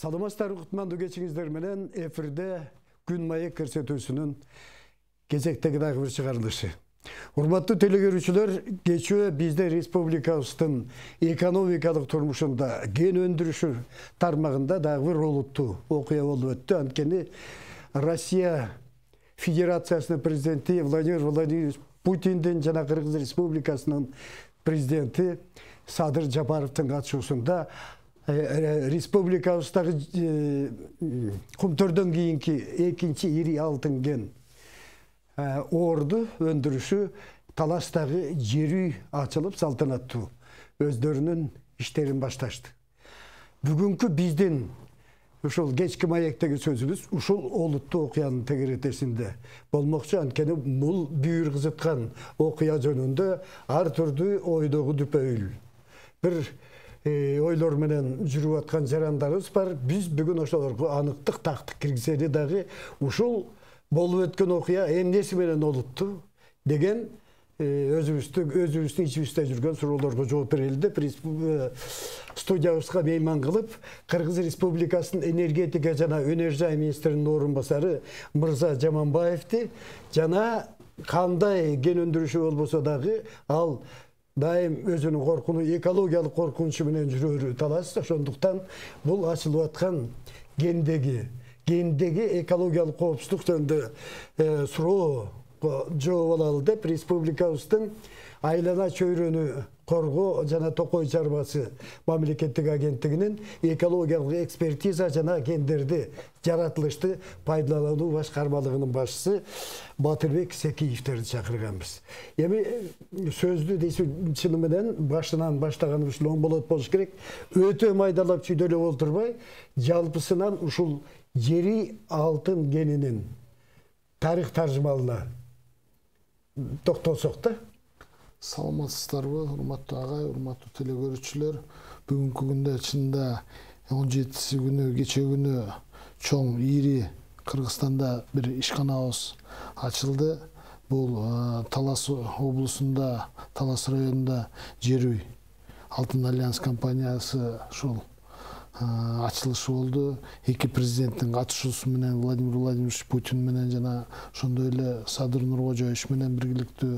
Саламатсыздар, кутмандуу кечиңиздер менен эфирде күн майы көрсөтүүсүнүн кезектеги дагы бир чыгарылышы. Урматтуу телекөрүүчүлөр, кечээ бизде республикабыздын экономикалык турмушунда кен өндүрүшү тармагында дагы бир олуттуу окуя болуп өттү. Анткени Россия Федерациясынын президенти Владимир Владимирович Путиндин жана Кыргыз Республикасынын президенти Садыр Жапаровдун катышуусунда республикабыздагы кумтөрдөн кийинки экинчи ири алтын кен орду өндүрүшү Таластагы жер үй ачылып салтанаттуу өздөрүнүн иштерин башташты. Бүгүнкү биздин ушул кечки маектеги сөзүбүз ушул олуттуу окуянын тегеретесинде болмокчу. Анткени бул бүйүр кызыткан окуя жөнүндө ар түрдүү ойдогу дүпөйүл бир ойлор менен жүрүп аткан жарандарыбыз бар. Биз бүгүн ошолорго аныктык тактык киргизели дагы ушул болуп өткөн окуя эмнеси менен олуттуу деген өзүбүздүн ичибизде жүргөн суроолорго жооп берели деп студиябызга мейман кылып Кыргыз Республикасынын энергетика жана өнөр жай министринин орун басары Мырза Жаманбаевди жана кандай кен өндүрүшү болбосо дагы ал дайым өзүнүн коркуну экологиялык коркунучу менен жүрөөрү талас. Ошондуктан бул ачылып аткан кендеги экологиялык коопсуздук жөнүндө суроого жооп алалы деп республикабыздын айлана чөйрөнү коргоо жана токой чарбасы мамлекеттик агенттигинин экологиялык экспертиза жана кендерди жаратылышты пайдалануу башкармалыгынын башчысы Батырбек Секиевтерди чакырганбыз. Эми сөздү чыны менен башынан баштаганыбыз оң болуш керек. Өтө майдалап чүйдөлөп олтурбай, жалпысынан ушул жери алтын кенинин тарых таржымалына токтолсок да. Саламатсыздарбы, урматтуу агай, урматтуу телекөрүүчүлөр. Бүгүнкү күндө чынында 17 күнү кече күнү чоң ири Кыргызстанда бир ишканабыз ачылды. Бул Талас облусунда, Талас районунда жер үй Алтын Альянс компаниясы ушул ачылышы болду. Эки президенттин катышуусу менен Владимир Владимирович Путин менен жана ошондой эле Садыр Нуркожоевич менен биргеликтүү.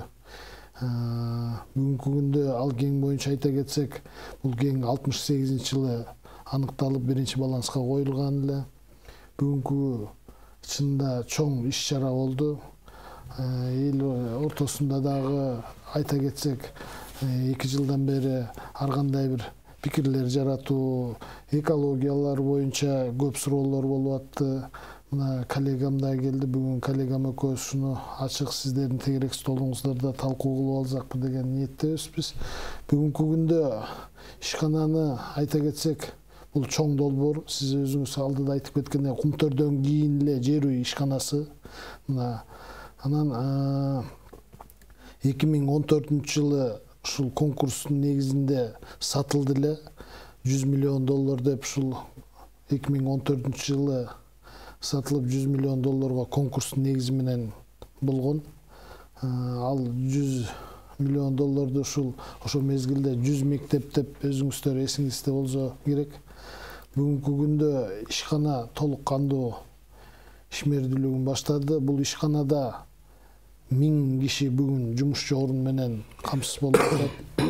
Бүгүнкү күндө ал кен боюнча айта кетсек, бул кен 68-жылы аныкталып биринчи баланска коюлган эле. Бүгүнкү чынында чоң иш-чара болду. Эл ортосунда дагы айта кетсек, 2 жылдан бери ар кандай бир пикирлер жаратуу, экологиялар боюнча көп суроолор болуп атты. Мына коллегам да келди. Бүгүн коллегам экөөбүз ушуну ачык сиздердин тегерек столуңуздарда талкуу кылып алсакпы деген ниеттебиз биз. Бүгүнкү күндө ишкананы айта кетсек, бул чоң долбоор. Сиз өзүңүз алдыда айтып кеткендей, кумтөрдөн кийин эле жер үй ишканасы. Мына анан 2014-жылы ушул конкурстун негизинде сатылды эле. $100 миллион деп ушул 2014-жылы сатылып $100 миллион конкурстун негизи менен болгон. Ал $100 миллион ошол мезгилде 100 мектеп деп өзүңүздөр эсиңизде болсо керек. Бүгүнкү күндө ишкана толук кандуу ишмердүүлүгүн баштады. Бул ишканада 1000 киши бүгүн жумушчу орун менен камсыз болуп атат.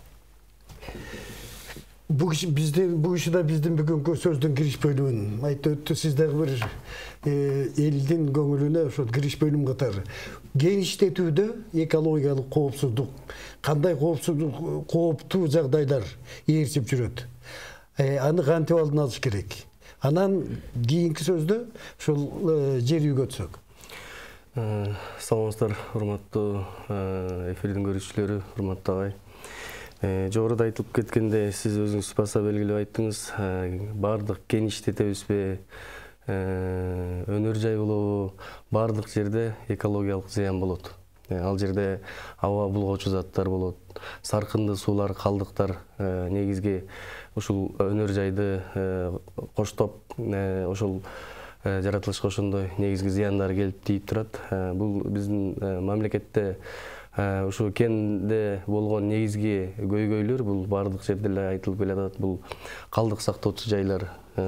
Бул иши биздин бүгүнкү сөздүн кириш бөлүмүн айтып өттү. Сиз дагы бир элдин көңүлүнө ошол кириш бөлүм катары кен иштетүүдө экологиялык коопсуздук кандай кооптуу жагдайлар ээрчип жүрөт, аны кантип алдын алыш керек. Анан кийинки сөздө ушул жер үйгө өтсөк. Саламатсыздар, урматтуу эфирдин көрүүчүлөрү, урматтуу агай. Жогоруда айтылып кеткенде, сиз өзүңүз баса белгилеп айттыңыз, бардык кен иштетебизби, өнөр жай болобу, бардык жерде экологиялык зыян болот. Ал жерде аба булгоочу заттар болот, саркынды суулар, калдыктар негизги ушул өнөр жайды коштоп, ошол жаратылышка ошондой негизги зыяндары келип тийип турат. Бул биздин мамлекетте Ушу кенде болгон негизги көйгөйлөр бул бардык жерде эле айтылып келатат. Бул калдык сактоочу жайлар,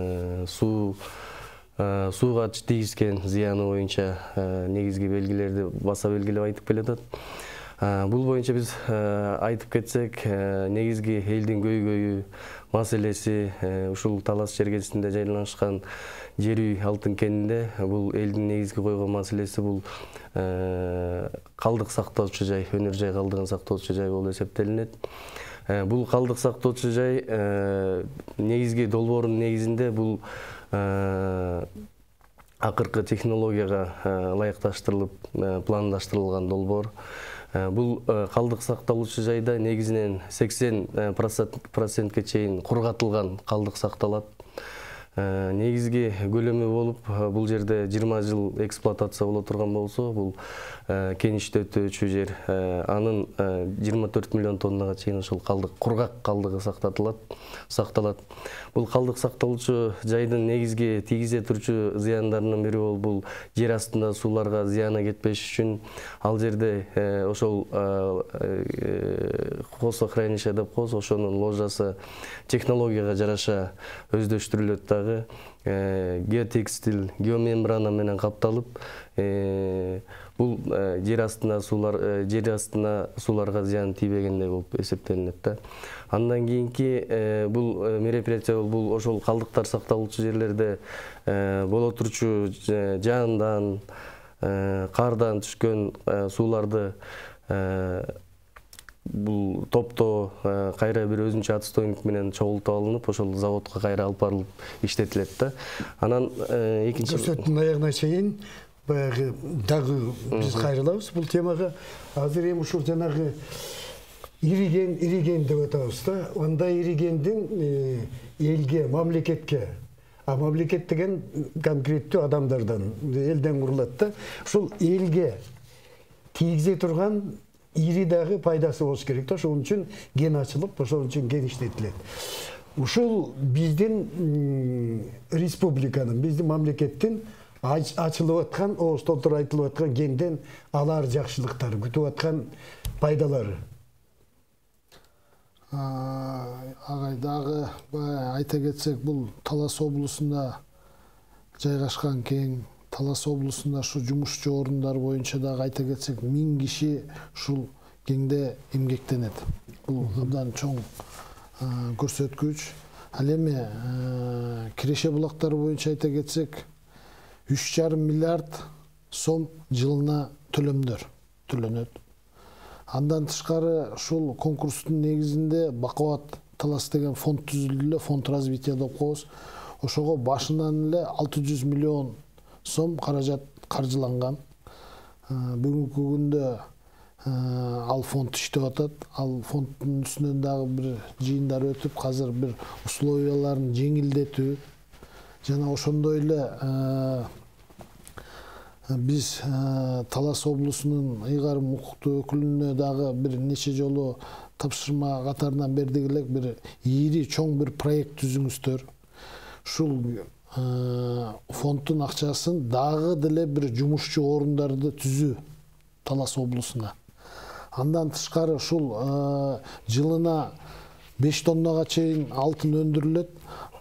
сууга тийгизген зыяны боюнча негизги белгилерди баса белгилеп айтып келатат. Бул боюнча биз айтып кетсек, негизги элдин көйгөйү маселеси ушул Талас чергесинде жайланышкан жер үй алтын кенинде бул элдин негизги койгон маселеси бул калдык сактоочу жай, өнөр жай калдыгын сактоочу жай болуп эсептелинет. Бул калдык сактоочу жай негизги долбоордун негизинде бул акыркы технологияга ылайыкташтырылып пландаштырылган долбоор. Бул калдык сакталуучу жайда негизинен 80%ке чейин кургатылган калдык сакталат. Негизги көлөмү болуп, бул жерде 20 жыл эксплуатация боло турган болсо, бул кен иштетүүчү жер, анын 24 миллион тоннага чейин ушул калдык, кургак калдыгы сакталат. Бул калдык сакталуучу жайдын негизги тийгизе турчу зыяндарынын бири бул жер астында сууларга зыяны кетпеш үчүн ал жерде ошол хозохранилище деп коебуз, ошонун ложасы технологияга жараша өздөштүрүлөт дагы. Геотекстиль, геомембрана менен капталып, бул жер астына сууларга зыян тийбегендей болуп эсептелинет да. Андан кийинки бул мероприятие бул ошол калдыктар сакталуучу жерлерде боло турчу жаандан, кардан түшкөн сууларды бул топтоо кайра бир өзүнчө отстойник менен чогултуп алынып, ошол заводко кайра алып барылып иштетилет да. Анан экинчи көрсөтүүнүн аягына чейин баягы дагы биз кайрылабыз бул темага. Азыр эми ушул жанагы ириген деп атабыз да. Андай иригендин элге, мамлекетке, мамлекет деген конкреттүү адамдардан, элден курулат да. Ушул элге тийгизе турган ири дагы пайдасы болуш керек да. Ошон үчүн кен ачылып, ошон үчүн кен иштетилет. Ушул биздин республиканын, биздин мамлекеттин ачылып аткан, ооз толтур айтылып аткан кенден алар жакшылыктары, күтүп аткан пайдалары. Агай дагы айта кетсек, бул Талас облусунда жайгашкан кен, Талас облусунда ушу жумушчу орундар боюнча дагы айта кетсек, 1000 киши ушул кенде эмгектенет. Бул абдан чоң көрсөткүч. Ал эми киреше булактары боюнча айта кетсек, 3,5 миллиард сом жылына төлөмдөр төлөнөт. Андан тышкары ушул конкурстун негизинде Бакабат Талас деген фонд түзүлдү эле, фонд развития деп коебуз. Ошого башынан эле 600 миллион сом каражат каржыланган. Бүгүнкү күндө ал фонд иштеп атат. Ал фонддун үстүнөн дагы бир жыйындар өтүп, азыр бир условияларын жеңилдетүү жана ошондой эле биз Талас облусунун ыйгарым укуктуу өкүлүнө дагы бир нече жолу тапшырма катарынан бердик элек, бир ири чоң бир проект түзүңүздөр. Ушул фонддун акчасын дагы деле бир жумушчу орундарды түзүү Талас облусуна. Андан тышкары ушул жылына 5 тоннага чейин алтын өндүрүлөт.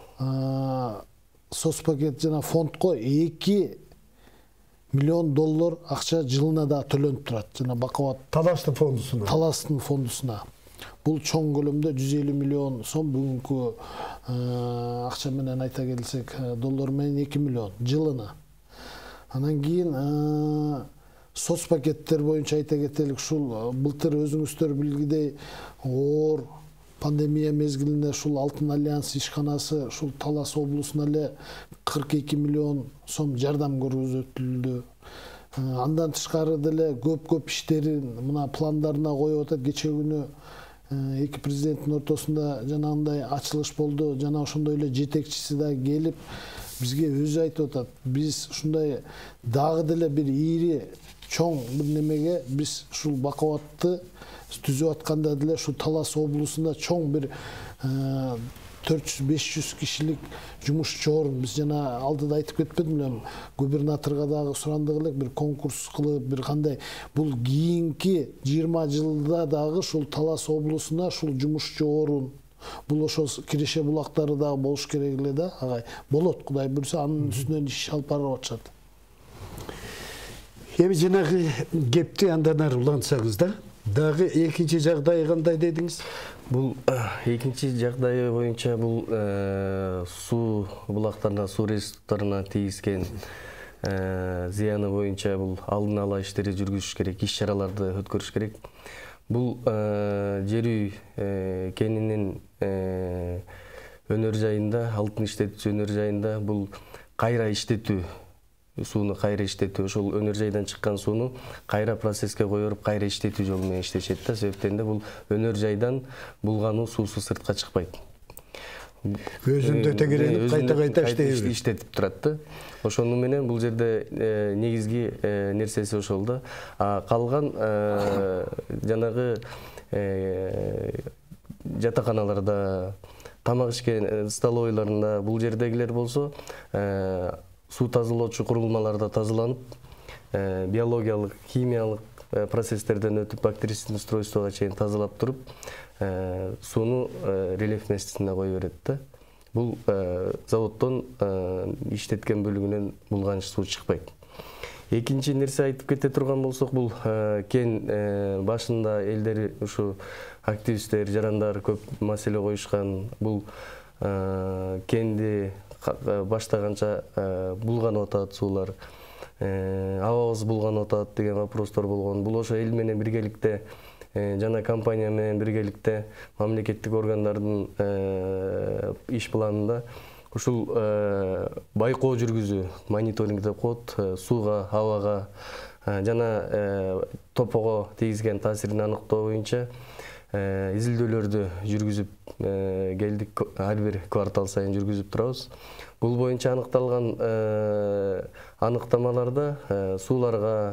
Соцпакет жана фондко 2 миллион доллар акча жылына да төлөнүп турат. Жана Бакабат Таластын фондусуна. Бул чоң көлөмдө 150 миллион сом, бүгүнкү акча менен айта келсек, доллар менен 2 миллион жылына. Анан кийин соцпакеттер боюнча айта кетелик, ушул былтыр өзүңүздөр билгидей оор пандемия мезгилинде ушул Алтын альянс ишканасы ушул Талас облусуна эле 42 миллион сом жардам көрсөтүлдү. Андан тышкары деле көп иштерин мына пландарына коюп атат. Кече күнү эки президенттин ортосунда жанагындай ачылыш болду. Жана ошондой эле жетекчиси да келип бизге өзү айтып атат. Биз ушундай дагы деле бир ири чоң бир немеге биз ушул Бакабатты түзүп атканда деле ушул Талас облусунда чоң бир 400-500 кишилик жумушчу орун. Биз жана алдыда айтып кетпедим эле, губернаторго дагы сурандык элек, бир конкурс кылып, бир кандай бул кийинки 20 жылда дагы ушул Талас облусуна ушул жумушчу орун, бул ошо киреше булактары дагы болуш керек эле да, агай. Болот, Кудай буйрса, анын үстүнөн иш алып барып атышат. Эми жанагы кепти андан ары улантсаңыз да, дагы экинчи жагдай кандай дедиңиз? Бул экинчи жагдайы боюнча бул суу булактарына, суу ресурстарына тийгизген зыяны боюнча бул алдын ала иштери жүргүзүш керек, иш-чараларды өткөрүш керек. Бул жер үй кенинин өнөр жайында, алтын иштетүүчү өнөр жайында бул кайра иштетүү, сууну кайра иштетүү, ошол өнөр жайдан чыккан сууну кайра процесске коюп, кайра иштетүү жолу менен иштешет да. Себептен да бул өнөр жайдан булгануу суусу сыртка чыкпайт. Өзүндө тегеренип кайта иштетип турат да. Ошону менен бул жерде негизги нерсеси ошол да. Калган жанагы жатаканаларда, тамак ишкен столовойларында бул жердегилер болсо суу тазалоочу курулмаларда тазаланып, биологиялык, химиялык процесстерден өтүп, бактерицидный устройствого чейин тазалап туруп, сууну рельеф местесине кое берет да. Бул заводдон иштеткен бөлүгүнөн булганыч суу чыкпайт. Экинчи нерсе айтып кете турган болсок, бул кен башында элдер, ушу активисттер, жарандар көп маселе коюшкан. Бул кенди баштаганча булганып атат суулар, абабыз булганып атат деген вопростор болгон. Бул ошо эл менен биргеликте, жана компания менен биргеликте мамлекеттик органдардын иш планында ушул байкоо жүргүзүү, мониторинг деп коет, сууга, абага жана топого тийгизген таасирин аныктоо боюнча изилдөөлөрдү жүргүзүп келдик, ар бир квартал сайын жүргүзүп турабыз. Бул боюнча аныкталган аныктамаларда сууларга,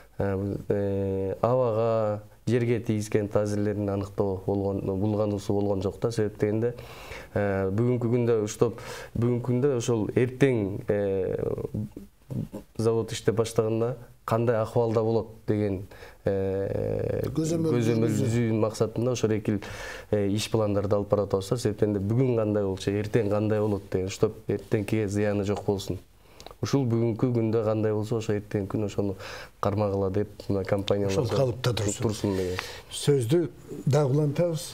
абага, жерге тийгизген таасирлерин аныктоо болгон, булгануусу болгон жок да. Себептен бүгүнкү күндө ошол эртең завод иштеп баштаганда кандай акыбалда болот деген көзөмөлдүү максатында ошол эки иш пландарды алып баратабыз. Себептен бүгүн кандай болчу, эртең кандай болот деген, чтоб эртеңкиге зыяны жок болсун. Ушул бүгүнкү күндө кандай болсо, ошо эртеңки күн ошону кармагыла деп компаниялар ошол калыпта турсун деген сөздү дагы улантабыз.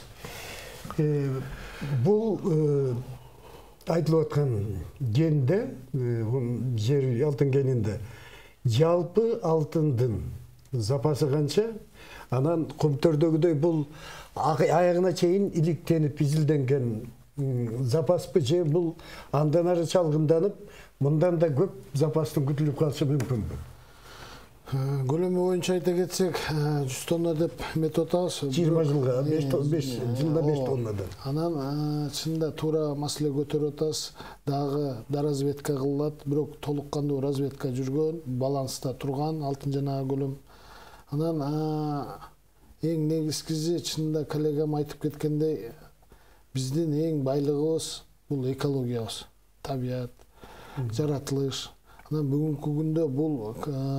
Бул айтылып аткан кенде, жер алтын кенинде жалпы алтындын запасы канча? Анан Кумтөрдөгүдөй бул аягына чейин иликтенип изилденген запаспы же бул андан ары чалгынданып, мындан да көп запастын күтүлүп калышы мүмкүнбү? Көлөмү боюнча айта кетсек, 100 тонна деп метод атабыз. 20 жылга 5 жылда 5 тоннадан. Анан чынында туура маселе көтөрүп атабыз. Дагы разведка кылынат, бирок толук кандуу разведка жүргөн, баланста турган алтын жанагы көлөм. Анан эң негизгиси чынында коллегам айтып кеткендей, биздин эң байлыгыбыз бул экологиябыз, табият, жаратылыш. Анан бүгүнкү күндө бул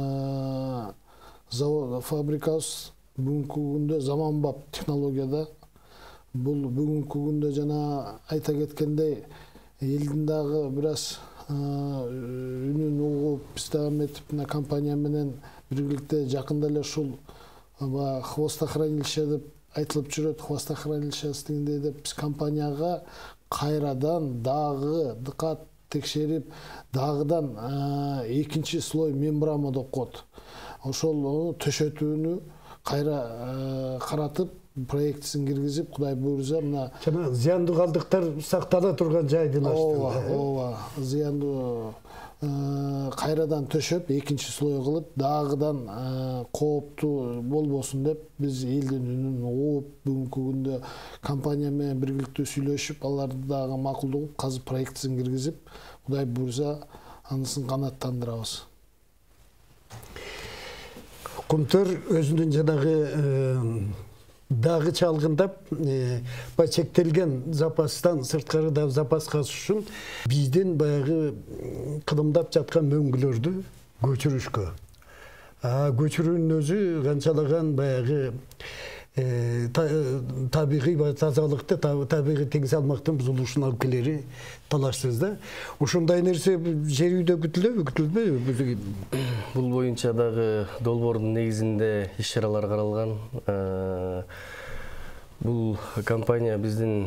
завод, фабрикабыз бүгүнкү күндө заманбап технологияда. Бул бүгүнкү күндө жана айта кеткендей, элдин дагы бир аз үнүн угуп, биз дагы метип компания менен биргеликте жакында эле ушул хвостохранилище деп айтылып жүрөт, хвостохранилище дегенде деп биз компанияга кайрадан дагы дыкат текшерип, дагыдан экинчи слой мембрана деп коет. Ошол төшөтүүнү кайра каратып, проектисин киргизип, Кудай буйрса, мына зыяндуу калдыктар сактала турган жайдын астында. Ооба, зыяндуу кайрадан төшөп, экинчи слой кылып, дагыдан кооптуу болбосун деп биз элдин үнүн угуп, бүгүнкү күндө компания менен биргеликте сүйлөшүп, аларды дагы макулдуп, казып проектисин киргизип, Кудай буйрса, анысын канаттандырабыз. Кумтөр өзүнүн жанагы дагы чалгындап, чектелген запастан сырткары да запаска үчүн бизден баягы кыдымдап жаткан мөңгүлөрдү көчүрүшкө. Көчүрүүнүн өзү канчалаган баягы табигый тазалыкты, табигый тең салмактын бузулушуна алып келери талашсыз да. Ушундай нерсе жер үйдө күтүлбөйбү? Бул боюнча дагы долбоордун негизинде иш-чаралар каралган. Бул компания биздин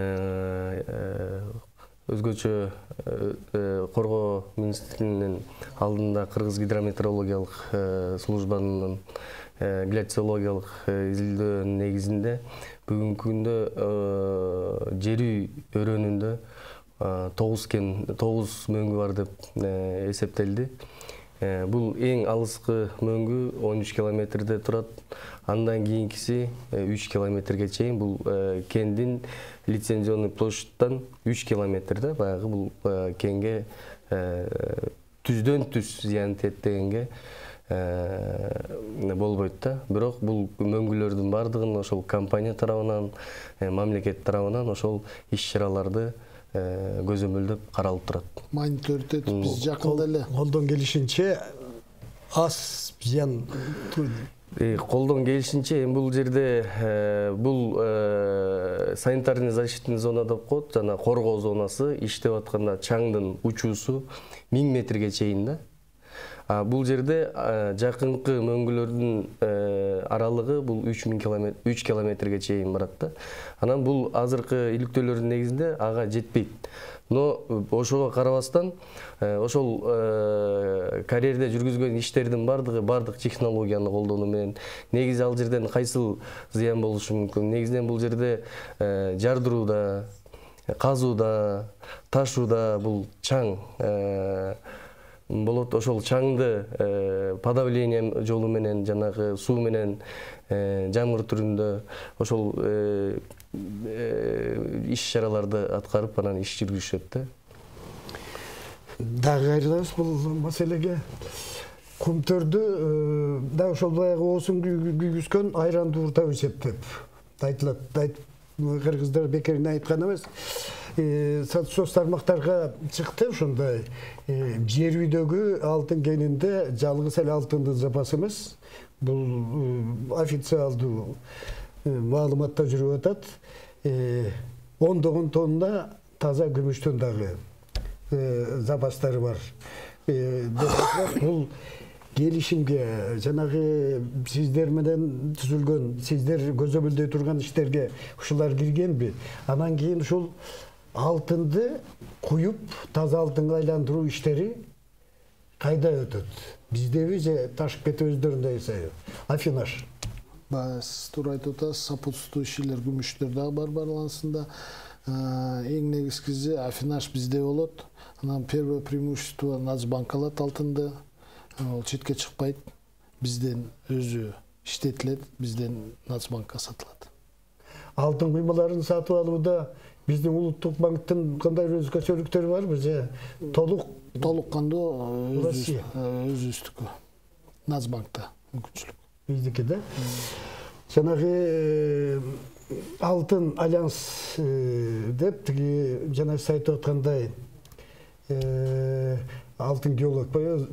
өзгөчө коргоо министрлигинин алдында Кыргыз гидрометеорологиялык службанын гляциологиялык изилдөөнүн негизинде бүгүнкү күндө жер үй өрөөнүндө 9 мөңгү бар деп эсептелди. Бул эң алыскы мөңгү 13 километрде турат. Андан кийинкиси 3 километрге чейин. Бул кендин лицензионный площадьтан 3 километрде баягы бул кенге түздөн түз зыян тиет дегенге болбойт да. Бирок бул мөңгүлөрдүн бардыгын ошол компания тарабынан, мамлекет тарабынан ошол иш-чараларды көзөмөлдөп каралып турат. Монитордет биз жакында эле Колдон келишинче аз зыян колдон келишинче бул жерде бул санитарный защитный зона деп коет, жана коргоо зонасы иштеп атканда чаңдын учуусу 1000 метрге чейин да. Бул жерде жакынкы мөңгүлөрдүн аралыгы бул 3 километрге чейин барат да. Анан бул азыркы иликтөөлөрдүн негизинде ага жетпейт. Но ошого карабастан ошол карьерде жүргүзгөн иштердин бардык технологияны колдонуу менен негизи ал жерден кайсыл зыян болушу мүмкүн? Негизинен бул жерде жардырууда, казууда, ташууда бул чаң болот. Ошол чаңды подавление жолу менен жанагы суу менен жамгыр түрүндө ошол иш-чараларды аткарып анан иш жүргүзүшөт да. Дагы кайрылабыз бул маселеге. Кумтөрдү да ошол баягы оосун күйгүзгөн айран дууртап эсептеп айтылат. Кыргыздар бекерин айткан эмес. Соц тармактарга чыкты ошондой жер үйдөгү алтын кенинде жалгыз эле алтындын запасы эмес. Бул официалдуу маалыматта жүрүп атат. 10 тонна таза күмүштүн дагы запастары бар. Бул келишимге жанагы сиздер менен түзүлгөн, сиздер көзөмөлдөй турган иштерге ушулар киргенби? Анан кийин ушул алтынды куюп, таза алтынга айландыруу иштери кайда өтөт? Биздеби же ташып кетип өздөрүндө жасайбы? Афинаж. Сиз туура айтып атасыз, сопутствующийлер күмүштөр дагы бар барлансында. Эң негизгиси афинаж бизде болот. Анан первое преимущество Нацбанк алат алтынды. Ол четке чыкпайт. Бизден өзү иштетилет, бизден Нацбанкка сатылат. Алтын куймаларын сатып алууда биздин улуттук банктын кандай өзгөчөлүктөрү барбы же толук кандуу өзүбүздүкү Нацбанкта мүмкүнчүлүк. Биздики да. Жанагы алтын альянс деп тиги жана сиз айтып аткандай алтын геолог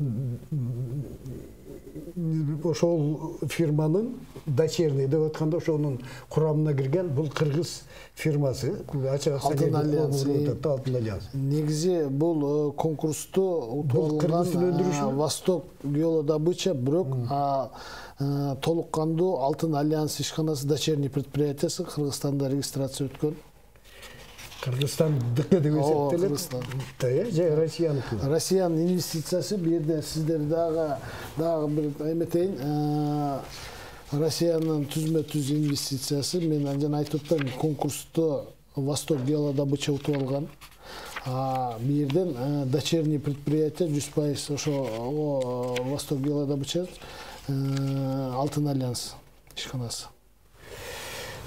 ошол фирманын дочерний деп атканда ошонун курамына кирген бул кыргыз фирмасы Алтын альянс. Негизи бул конкурсту утуп алган Восток геолодобыча, бирок толук кандуу Алтын альянс ишканасы дочерний предприятиясы Кыргызстанда регистрация өткөн. Кыргызстандыкы деп эсептелет. Же Россияныкы? Россиянын инвестициясы бу жерде сиздер дагы бир эметейин. Россиянын түзмө-түз инвестициясы, мен анжан айтып атам, конкурсту Восток геолодобыча утуп алган. Бу жерден дочерний предприятие 100% ошо Восток геолодобыча Алтын альянс ишканасы.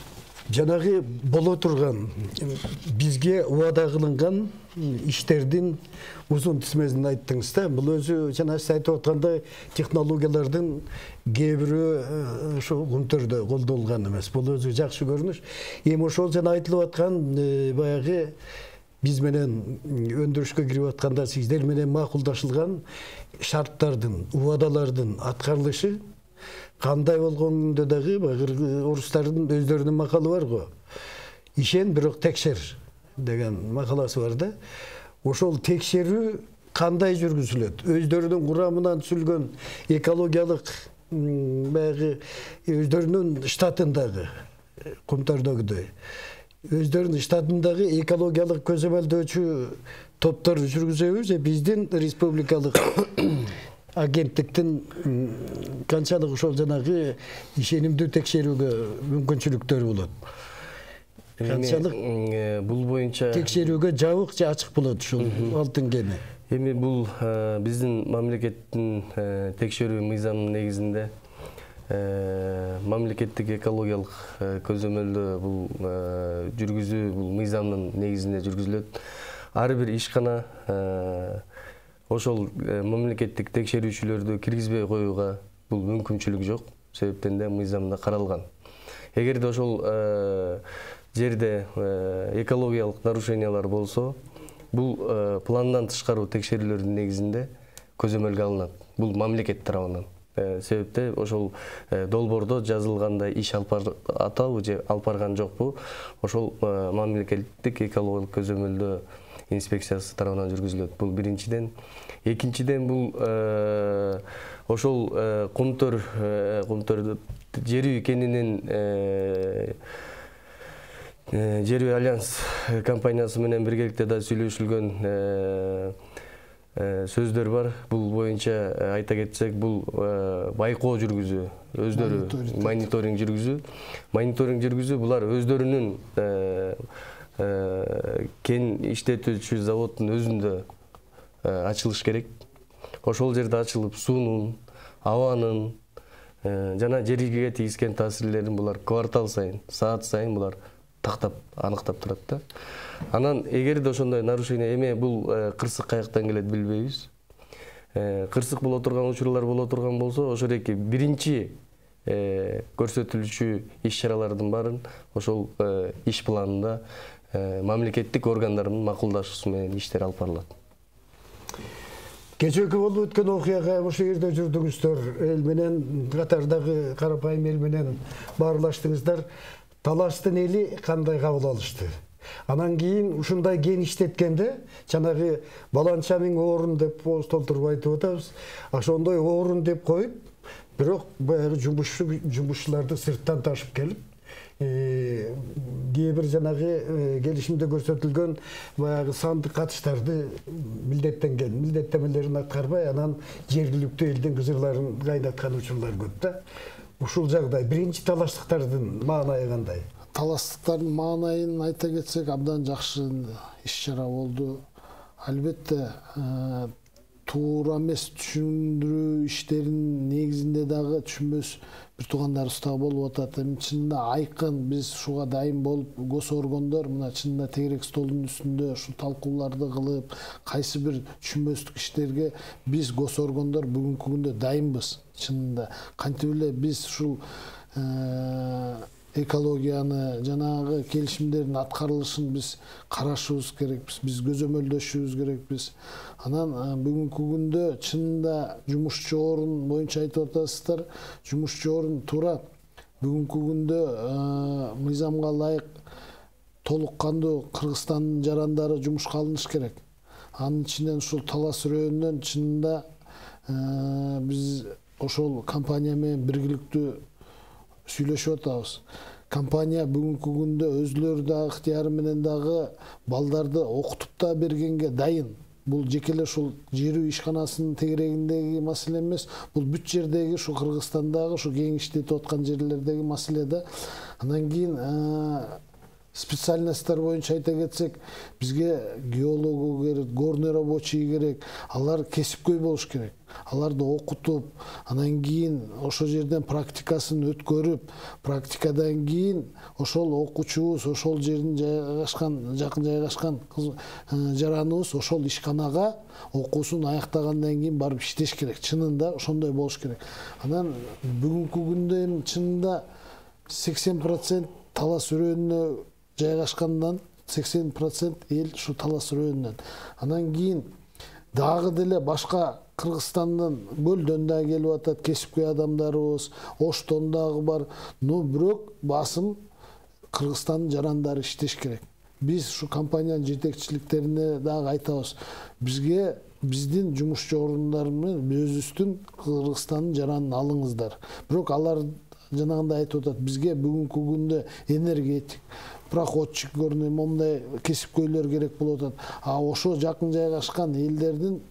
Жанагы боло турган бизге убада кылынган иштердин узун тизмесин айттыңыз да. Бул өзү жана сиз айтып аткандай технологиялардын кээ бирөө ошо күнтөрдө колдонулган эмес. Бул өзү жакшы көрүнүш. Эми ошол жана айтылып аткан баягы биз менен өндүрүшкө кирип атканда сиздер менен макулдашылган шарттардын, убадалардын аткарылышы кандай болгондо дагы баягы орустардын өздөрүнүн макалы бар го. Ишен бирок текшер деген макаласы бар да. Ошол текшерүү кандай жүргүзүлөт? Өздөрүнүн курамынан түзүлгөн экологиялык баягы өздөрүнүн штатындагы кумтардагыдай өздөрүнүн штатындагы экологиялык көзөмөлдөөчү топтор жүргүзөбү же биздин республикалык агенттиктин канчалык ошол жанагы ишенимдүү текшерүүгө мүмкүнчүлүктөрү болот? Канчалык бул боюнча текшерүүгө жабык же ачык болот ушул алтын кени? Эми бул биздин мамлекеттин текшерүү мыйзамынын негизинде мамлекеттик экологиялык көзөмөлдөө бул жүргүзүү бул мыйзамдын негизинде жүргүзүлөт. Ар бир ишкана ошол мамлекеттик текшерүүчүлөрдү киргизбей коюуга бул мүмкүнчүлүк жок. Себептен де мыйзамда каралган. Эгерде ошол жерде экологиялык нарушениялар болсо, бул пландан тышкаруу текшерүүлөрдүн негизинде көзөмөлгө алынат. Бул мамлекет тарабынан. Себепте ошол долбоордо жазылгандай иш алып атабы же алып барган жокпу, ошол мамлекеттик экологиялык көзөмөлдөө инспекциясы тарабынан жүргүзүлөт. Бул биринчиден. Экинчиден бул ошол кумтөр жерүү кенинин Жерүү Альянс компаниясы менен биргеликте да сүйлөшүлгөн сөздөр бар. Бул боюнча айта кетсек, бул байкоо жүргүзүү, өздөрү мониторинг жүргүзүү, булар өздөрүнүн кен иштетүүчү заводдун өзүндө ачылыш керек. Ошол жерде ачылып, суунун, абанын жана жерге тийгизген таасирлерин булар квартал сайын, саат сайын булар тактап, аныктап турат да. Анан эгерде ошондой нарушение эме бул кырсык каяктан келет билбейбиз. Кырсык боло турган учурлар боло турган болсо, ошол эки биринчи көрсөтүлүүчү иш-чаралардын баарын ошол иш планында мамлекеттик органдардын макулдашуусу менен иштер алып барылат. Кечээки болуп өткөн окуяга ошол жерде жүрдүңүздөр, эл менен катардагы карапайым эл менен баарлаштыңыздар. Таластын эли кандай кабыл алышты? Анан кийин ушундай кен иштеткенде, жанагы баланча миң орун деп толтуруп айтып атабыз. Ошондой орун деп коюп, бирок баягы жумушчуларды сырттан ташып келип, кээ бир жанагы келишимде көрсөтүлгөн баягы сандык катыштарды милдеттемелерин аткарбай, анан жергиликтүү элдин кызырларын кайнаткан учурлар көп да. Ушул жагдай биринчи талаштыктардын маанайы кандай? Талаштыктардын маанайын айта кетсек, абдан жакшы иш-чара болду. Албетте, туура эмес түшүндүрүү иштеринин негизинде дагы түшүнбөс бир туугандарыбыз дагы болуп атат. Эми чынында айкын биз ушуга дайым болуп, гос органдар мына чынында тегерек столдун үстүндө ушу талкууларды кылып, кайсы бир түшүнбөстүк иштерге биз гос органдар бүгүнкү күндө дайымбыз. Чынында кантип эле биз ушул экологияны жанагы келишимдердин аткарылышын биз карашыбыз керекпиз, биз көзөмөлдөшүбүз керекпиз. Анан бүгүнкү күндө чынында жумушчу орун боюнча айтып атасыздар, жумушчу орун туура бүгүнкү күндө мыйзамга ылайык толук кандуу Кыргызстандын жарандары жумушка алыныш керек. Анын ичинен ушул талас районунан чынында биз ошол компания менен биргиликтүү сүйлөшүп атабыз. Компания бүгүнкү күндө өзүлөрү дагы ыктыяры менен дагы балдарды окутуп да бергенге дайын. Бул жекеле ушул жерүү ишканасынын тегерегиндеги маселе эмес, бул бүт жердеги ушу Кыргызстандагы ушу кең иштетип аткан жерлердеги маселе да. Анан кийин специальностьтар боюнча айта кетсек, бизге геологу керек, горный рабочий керек, алар кесипкөй болуш керек. Аларды окутуп, анан кийин ошол жерден практикасын өткөрүп, практикадан кийин ошол окуучубуз, ошол жердин жайгашкан, жакын жайгашкан жараныбыз ошол ишканага окуусун аяктагандан кийин барып иштеш керек. Чынында ошондой болуш керек. Анан бүгүнкү күндө эми чынында 80% талас өрөөнүнө жайгашкандан 80% эл ушу талас өрөөнүнөн. Анан кийин дагы деле башка Кыргызстандын көлдөн да келип атат кесипкөй адамдарыбыз, Оштон дагы бар. Но бирок басым Кыргызстандын жарандары иштеш керек. Биз ушу компаниянын жетекчиликтерине дагы айтабыз. Бизге биздин жумушчу орундар менен өзүбүздүн Кыргызстандын жаранын алыңыздар. Бирок алар жанагындай айтып атат, бизге бүгүнкү күндө энергетик, проходчик, көрүнөй момундай кесипкөйлөр керек болуп атат. А ошо жакын жайгашкан элдердин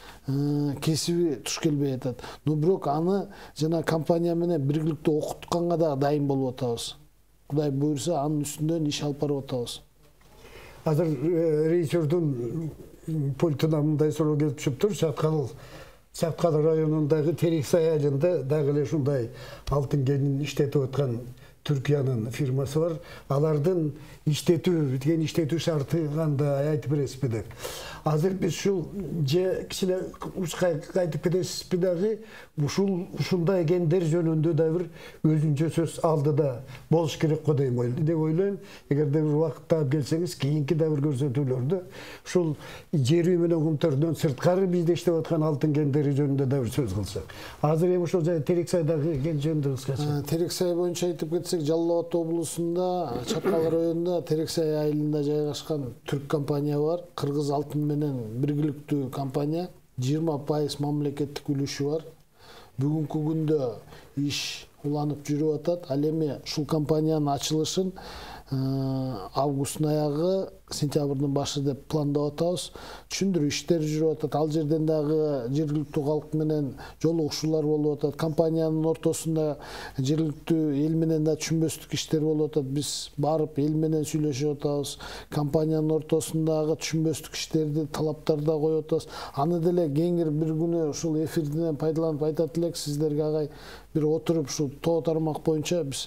кесиби туш келбей атат. Но бирок аны жана компания менен биргиликтүү окутканга да дайын болуп атабыз. Кудай буйрса, анын үстүнөн иш алып барып атабыз. Азыр режиссердун пультуна мындай суроо келип түшүптүр. Чаткал районундагы Терексай айылында дагы эле ушундай алтын кенин иштетип аткан Түркиянын фирмасы бар. Алардын иштетүү шарты кандай айтып бересизби деп. Азыр биз ушул же кичине ушка кайтып кетесизби дагы ушундай кендер жөнүндө да бир өзүнчө сөз алдыда болуш керек го деп ойлойм. Эгерде бир убакыт таап келсеңиз, кийинки да бир көрсөтүүлөрдө ушул жер үй менен кумтөрдөн сырткары бизде иштеп аткан алтын кендери жөнүндө да бир сөз кылсак. Азыр эми ошол Терексайдагы кен жөнүндө кыскача. Терексай боюнча айтып кетсек, Жалал Абад облусунда, Чаткал районунда Терексай айылында жайгашкан түрк компания бар. Кыргыз алтын менен биргиликтүү компания, 20% мамлекеттик үлүшү бар. Бүгүнкү күндө иш уланып жүрүп атат. Ал эми ушул компаниянын ачылышын августтун аягы, сентябрдын башы деп пландап атабыз. Түшүндүрүү иштери жүрүп атат. Ал жерден дагы жергиликтүү калк менен жолугушуулар болуп атат. Компаниянын ортосунда жергиликтүү эл менен да түшүнбөстүк иштер болуп атат. Биз барып эл менен сүйлөшүп атабыз. Компаниянын ортосундагы түшүнбөстүк иштерди, талаптарды коюп атабыз. Аны деле кеңир бир күнү ушул эфирден пайдаланып айтат элек сиздерге, агай, бир отуруп ушул тоо тармак боюнча биз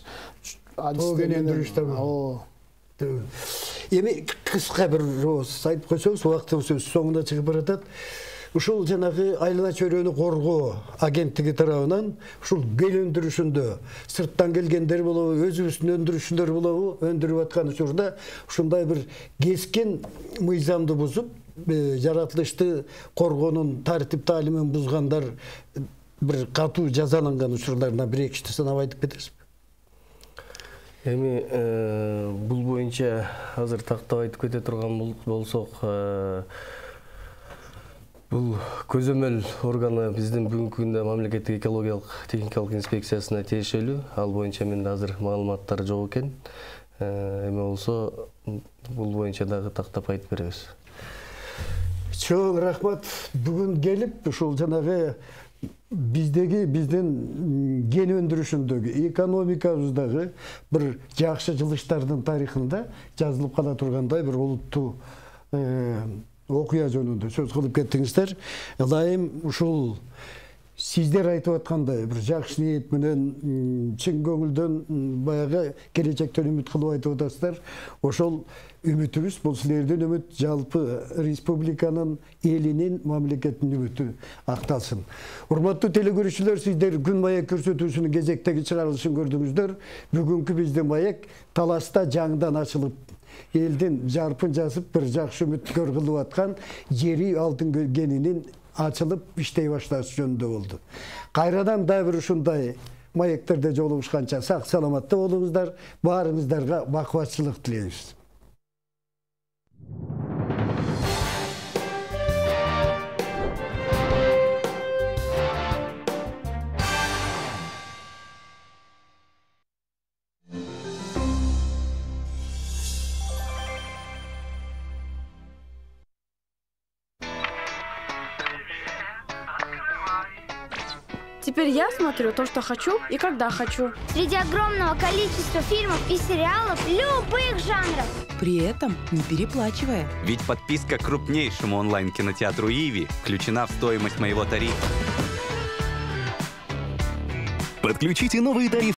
Эми кыска бир айтып койсоңуз, убактыбыз өз соңуна чыгып баратат. Ушул жанагы айлана чөйрөнү коргоо агенттиги тарабынан ушул гел өндүрүшүндө сырттан келгендер болобу, өзүбүздүн өндүрүшчүлөр болобу, өндүрүп аткан учурда ушундай бир кескен мыйзамды бузуп, жаратылышты коргоонун тартип таалимин бузгандар бир катуу жазаланган учурларынан бир экичти санап айтып кетесизби? Эми бул боюнча азыр тактап айтып кете турган болсок, бул көзөмөл органы биздин бүгүнкү күндө мамлекеттик экологиялык техникалык инспекциясына тиешелүү. Ал боюнча менде азыр маалыматтар жок экен. Эми болсо бул боюнча дагы тактап айтып беребиз. Чоң рахмат. Бүгүн келип ушул жанагы биздин кен өндүрүшүндөгү, экономикабыздагы бир жакшы жылыштардын тарыхында жазылып кала тургандай бир олуттуу окуя жөнүндө сөз кылып кеттиңиздер. Ылайым ушул сиздер айтып аткандай бир жакшы ниет менен чын көңүлдөн баягы келечектен үмүт кылып айтып атасыздар. Ошол үмүтүбүз, бул силердин үмүт жалпы республиканын, элинин, мамлекеттин үмүтү акталсын. Урматтуу телекөрүүчүлөр, сиздер Күн маек көрсөтүүсүнүн кезектеги чыгарылышын көрдүңүздөр. Бүгүнкү биздин маек таласта жаңдан ачылып, элдин жарпын жазып бир жакшы үмүткөр кылып аткан жери алтын кенинин ачылып иштей башташы жөнүндө болду. Кайрадан да бир ушундай маектерде жолугушканча сак саламатта болуңуздар, баарыңыздарга бакубатчылык тилейбиз. Теперь я смотрю то, что хочу и когда хочу. Среди огромного количества фильмов и сериалов любых жанров. При этом не переплачивая. Ведь подписка к крупнейшему онлайн-кинотеатру «Иви» включена в стоимость моего тарифа. Подключите новые тарифы